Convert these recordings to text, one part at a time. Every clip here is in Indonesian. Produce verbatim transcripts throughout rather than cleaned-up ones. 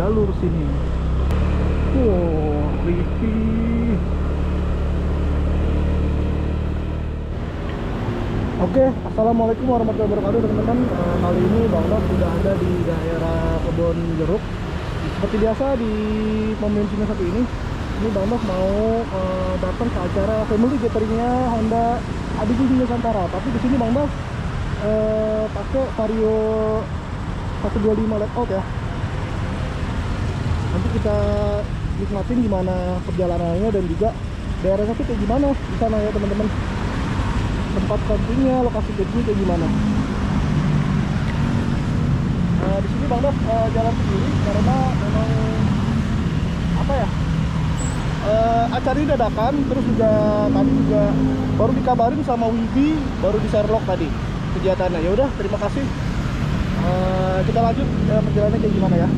jalur sini. Wow, Ricky. Oke, assalamualaikum warahmatullahi wabarakatuh teman-teman. Uh, kali ini Bang Dok sudah ada di daerah kebun jeruk. Seperti biasa di pom bensin satu ini, ini Bang Dok mau uh, datang ke acara family gathering-nya Honda A D G Nusantara. Tapi di sini Bang Dok uh, pakai Vario seratus dua puluh lima layout ya. Nanti kita nikmatin gimana perjalanannya dan juga daerahnya tuh kayak gimana di sana ya teman-teman. Tempat campingnya, lokasi kecil kayak gimana. Nah, di sini Bang Dok uh, jalan sendiri karena memang apa ya? Uh, acara ini dadakan, terus juga tadi juga baru dikabarin sama Wibi, baru di Sherlock tadi kegiatannya. Ya udah, terima kasih. Uh, kita lanjut uh, perjalanannya kayak gimana ya.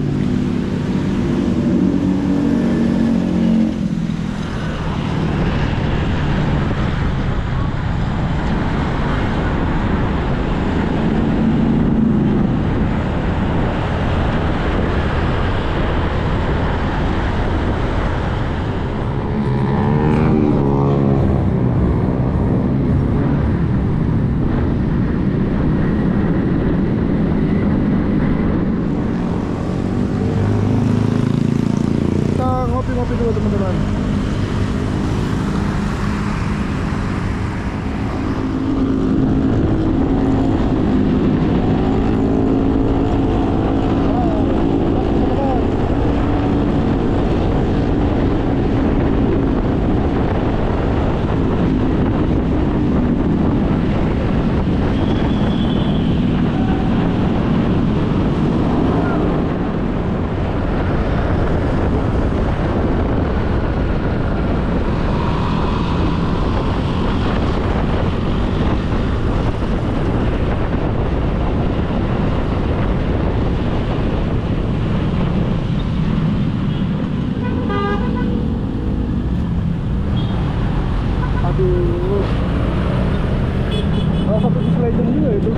Ngopi dulu teman-teman. Salah satu East Legend juga itu.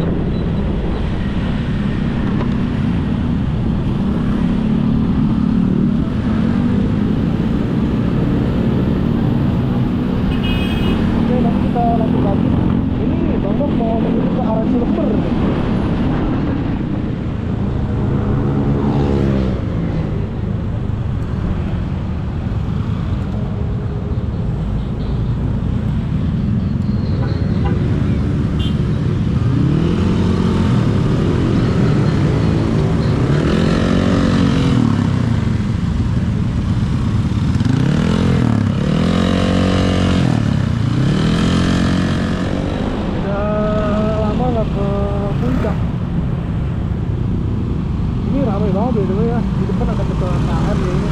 Oke, nanti kita lanjut lagi. Ini Bang Dok mau menuju ke arah Cilember. Ini ramai banget ya, ya. Di depan ada kecelakaan ya ini.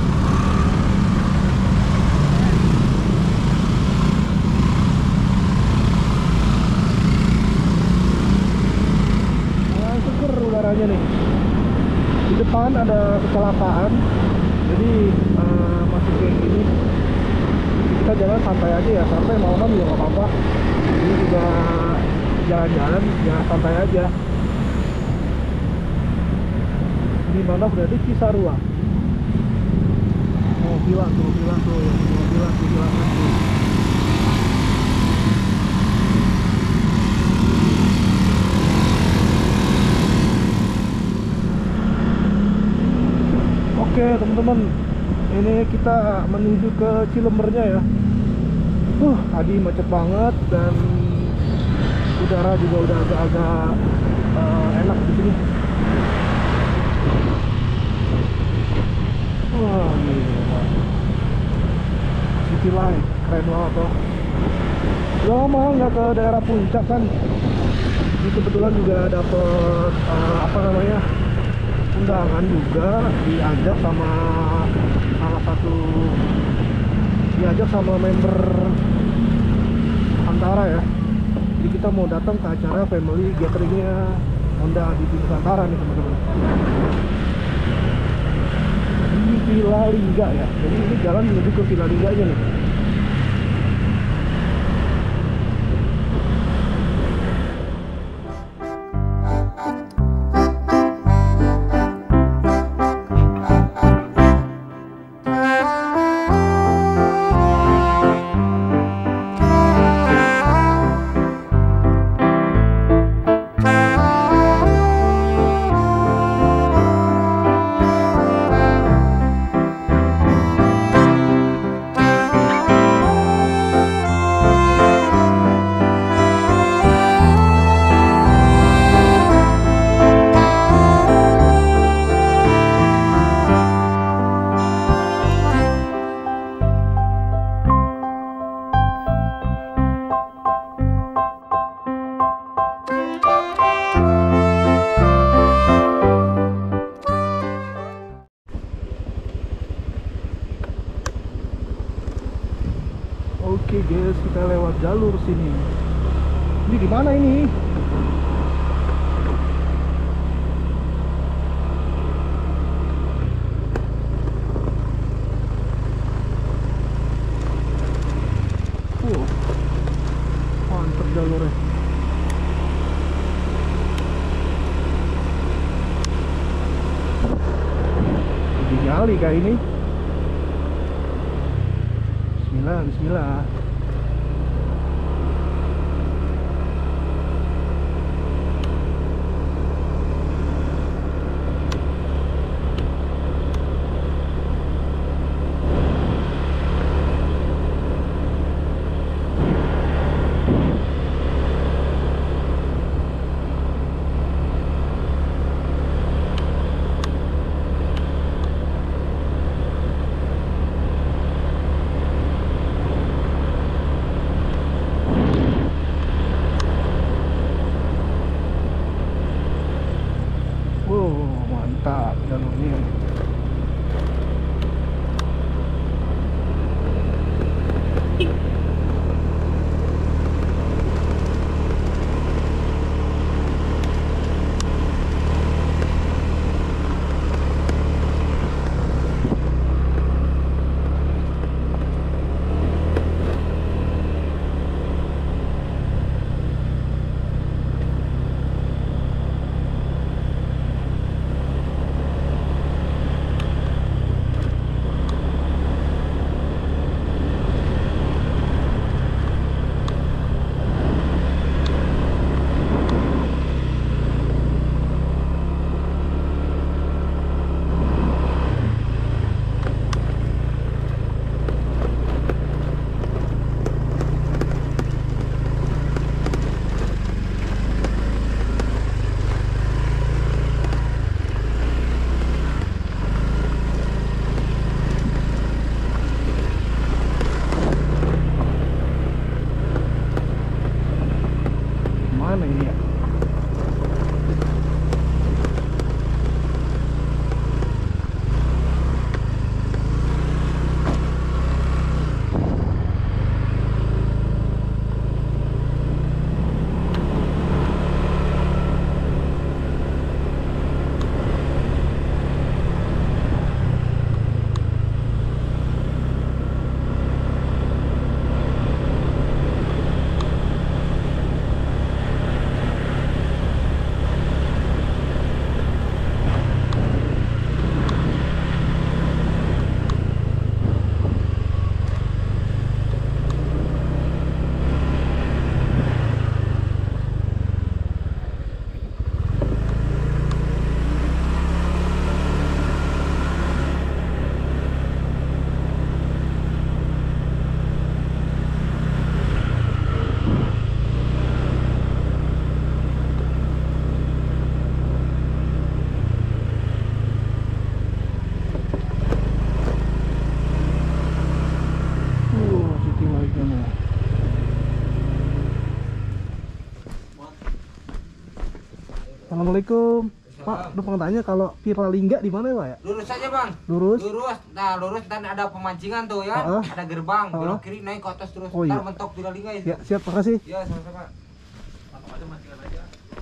Nah, seger udaranya nih. Di depan ada kecelakaan, jadi uh, masih kayak gini. Kita jalan santai aja ya, santai malam juga nggak apa-apa. Ini juga jalan-jalan, ya santai aja. Di mana sudah di Cisarua. Oh, bilang tuh, bilang tuh, ya, bilang tuh, bilang tuh. Oke, teman-teman, ini kita menuju ke Cilembernya ya. Uh, tadi macet banget dan udara juga udah agak-agak uh, enak di sini. Wah, gila. City Light, keren banget tuh. Udah lama nggak ke daerah puncak kan. Ini kebetulan juga dapet uh, apa namanya undangan juga, diajak sama salah satu diajak sama member Antara ya. Jadi kita mau datang ke acara family gatheringnya Honda A D G Nusantara nih teman-teman. Di Villa Lingga ya. Jadi ini jalan menuju ke Villa Lingga aja nih. Oke guys, kita lewat jalur sini. Ini di mana ini? Uh, mantap jalurnya. Di nyali kayak ini. Bismillah, bismillah. Mantap jalurnya. Mana ini ya? Assalamualaikum. Pak, numpang tanya kalau Viralingga di mana ya, Pak ya? Lurus saja, Bang. Lurus. Lurus. Nah, lurus dan ada pemancingan tuh ya. Uh-huh. Ada gerbang, Uh-huh. belok kiri naik ke atas terus. Oh, iya. Ntar mentok Viralingga itu. Ya, siap, makasih. Ya, sama-sama. Langsung aja mancingan aja.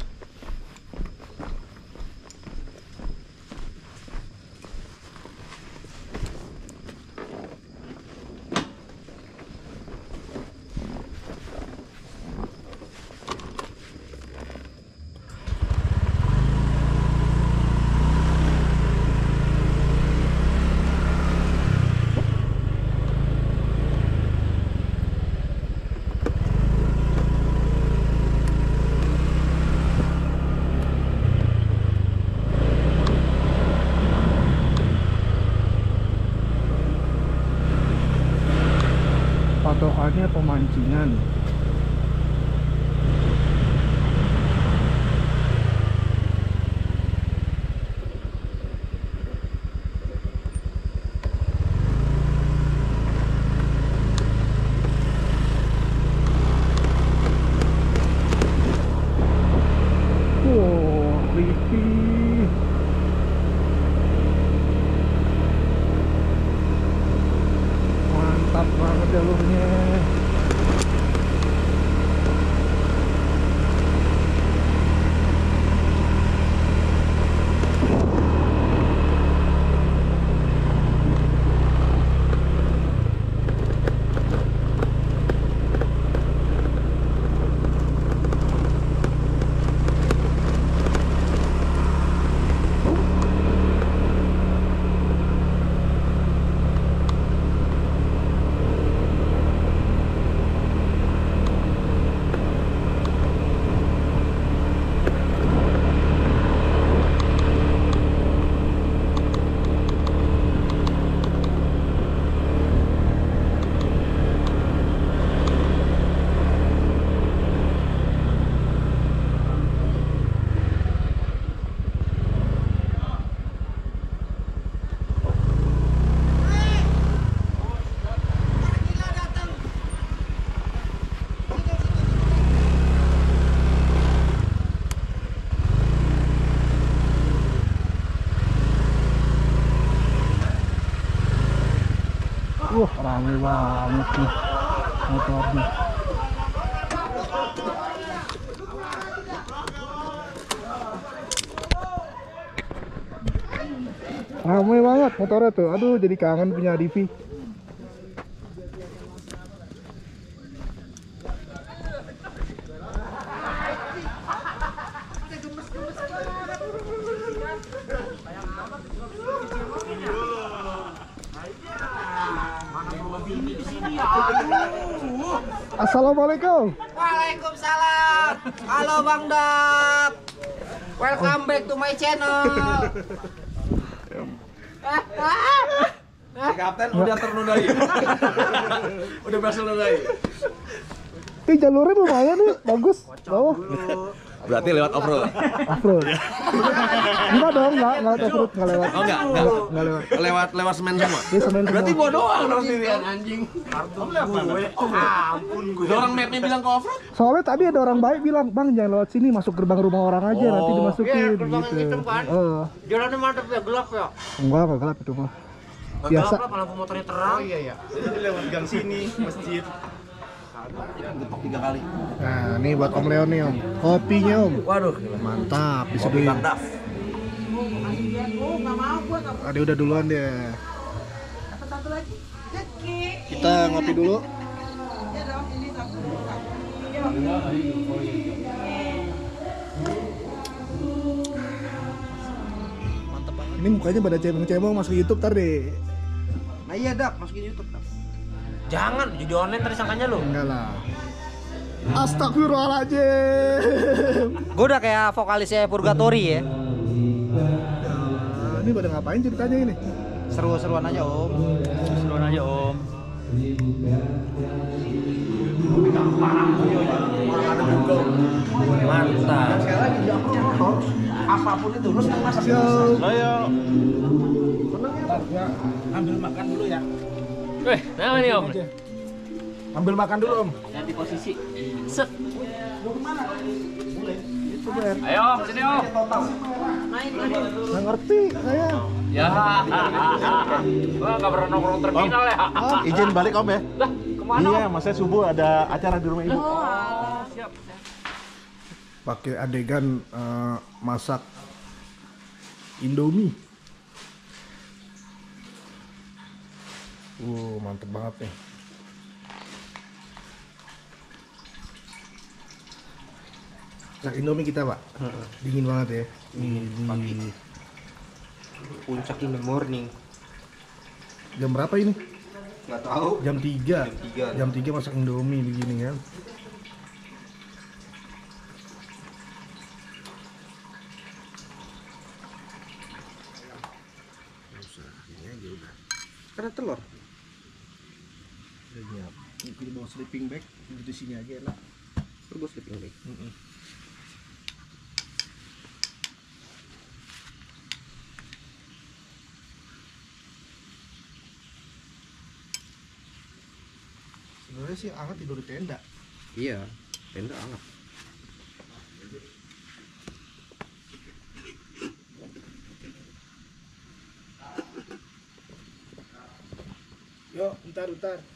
Patokannya pemancingan. Wow, Ricky. Mantap banget jalurnya. Wah, rame banget nih motornya. Rame banget motornya tuh. Aduh, jadi kangen punya Divi. Assalamualaikum. Waalaikumsalam. Halo Bang Dap. Welcome back to my channel. Kapten udah ternodai. Udah berhasil nodai. Ih, jalurnya lumayan nih, bagus. Bawah. Berarti lewat off-road. Off-road. Enggak dong, enggak, enggak off-road, enggak lewat. Oh enggak, enggak. Enggak lewat. Lewat lewat semen semua. Dia semen Berarti semua. gua doang dong sendirian anjing. Kartu gue. Oh, ampun gue. Orang mapnya bilang ke off-road. Soalnya tadi ada orang baik bilang, "Bang, jangan lewat sini, masuk gerbang rumah orang aja, nanti Oh. dimasukin." Iya, gerbang gitu. hitam kan? Heeh. Jalannya mantep ya, gelap ya. Enggak, enggak gelap itu mah. Gak Biasa. gelap lah, lampu motornya terang. Iya iya. Jadi lewat gang sini masjid. Getok tiga kali. Nah, ini buat Om Leon nih, Om. Kopinya, Om. Waduh, Mantap, kopi diseduhin. Bagdad. Ade udah duluan deh. Kita ngopi dulu. Mantap banget. Ini mukanya pada cemong-cemong masuk YouTube tar deh. Nah iya Dap, masukin YouTube Dap. Jangan, jadi online tadi sangkanya lu. Enggak lah. Astagfirullahaladzim. Gue udah kayak vokalisnya Purgatory ya. Nah, ini pada ngapain ceritanya ini? Seru-seruan aja Om. Seruan aja Om. Mantap. Sekali lagi di motor, apapun itu lu senang masak. Yo. Ayo. Ambil makan dulu ya. Weh, nama nih Om. Ambil makan dulu Om. Ganti posisi. Set. Itu Ber. Ayo Om, sini Om. Nggak ngerti saya. Ya. Gua nggak pernah nongkrong terminal ya. Izin balik Om ya. Lah, kemana Iya, Om? mas saya subuh ada acara di rumah ibu. Siap. Pakai adegan eh, masak Indomie. Wow, mantep banget nih. Masak Indomie kita, Pak. Dingin banget ya. Ini Puncak in the morning. jam berapa ini? Gak tahu. Jam tiga. Jam tiga. Jam tiga masak Indomie begini kan. Karena telur. Udah siap. Ini bawa sleeping bag di sini aja enak. Terus sleeping bag. Sebenarnya sih anget tidur di tenda. Iya, tenda anget. Yuk, bentar, bentar.